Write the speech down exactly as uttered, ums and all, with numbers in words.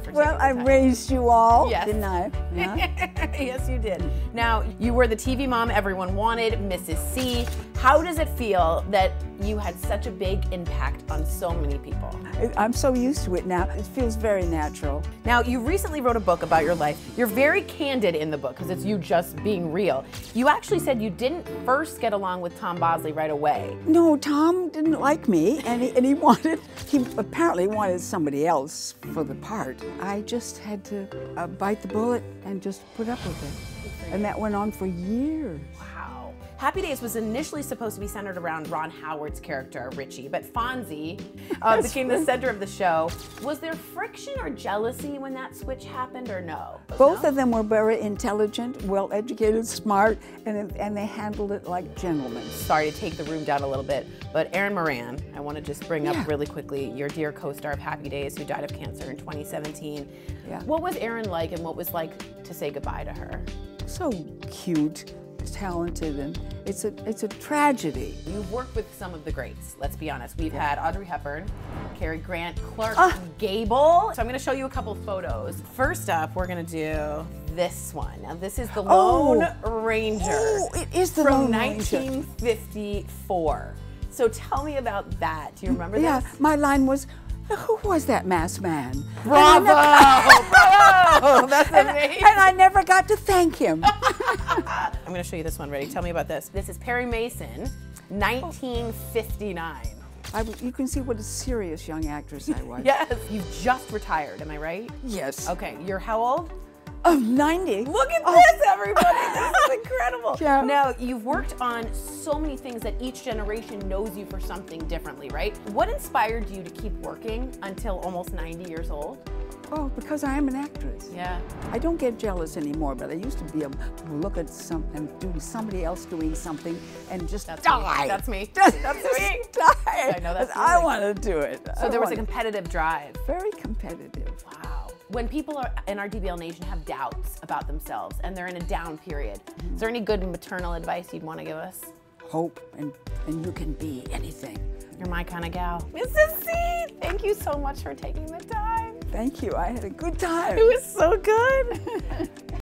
for Well, taking the I time. raised you all, Yes. didn't I? Yeah. Yes, you did. Now, you were the T V mom everyone wanted, Missus C. How does it feel that you had such a big impact on so many people? I- I'm so used to it now. It feels very natural. Now, you recently wrote a book about your life. You're very candid in the book because it's you just being real. You actually said you didn't first get along with Tom Bosley right away. No, Tom didn't like me, and he, and he wanted, he apparently wanted somebody else for the part. I just had to uh, bite the bullet and just put up with it. And that went on for years. Wow. Happy Days was initially supposed to be centered around Ron Howard's character, Richie, but Fonzie uh, became the center of the show. Was there friction or jealousy when that switch happened, or no? Both no? of them were very intelligent, well-educated, smart, and, and they handled it like gentlemen. Sorry to take the room down a little bit, but Erin Moran, I want to just bring Yeah. up really quickly, your dear co-star of Happy Days who died of cancer in twenty seventeen. Yeah. What was Erin like, and what was like to say goodbye to her? So cute, talented, and it's a, it's a tragedy. You've worked with some of the greats, let's be honest. We've had Audrey Hepburn, Cary Grant, Clark Ah. Gable. So I'm gonna show you a couple photos. First up, we're gonna do this one. Now this is the Oh. Lone Ranger. Oh, it is the from Lone Ranger. nineteen fifty-four. So tell me about that. Do you remember Yeah, this? my line was, who was that masked man? Bravo! Bravo! That's And, amazing. and I never got to thank him. I'm gonna show you this one. Ready? Tell me about this. This is Perry Mason, nineteen fifty-nine. I, w- you can see what a serious young actress I was. Yes. You've just retired, am I right? Yes. Okay, you're how old? Of ninety. Look at Oh. this, everybody. This is incredible. Yeah. Now, you've worked on so many things that each generation knows you for something differently, right? What inspired you to keep working until almost ninety years old? Oh, because I am an actress. Yeah. I don't get jealous anymore, but I used to be able to look at some and do somebody else doing something and just That's die. me. That's me. Just That's me. Die. I know that I feeling. want to do it. So I there was a wanna- competitive drive. very competitive. Wow. When people are in our D B L Nation have doubts about themselves and they're in a down period, is there any good maternal advice you'd want to give us? Hope and and you can be anything. You're my kind of gal. Missus C, thank you so much for taking the time. Thank you. I had a good time. It was so good.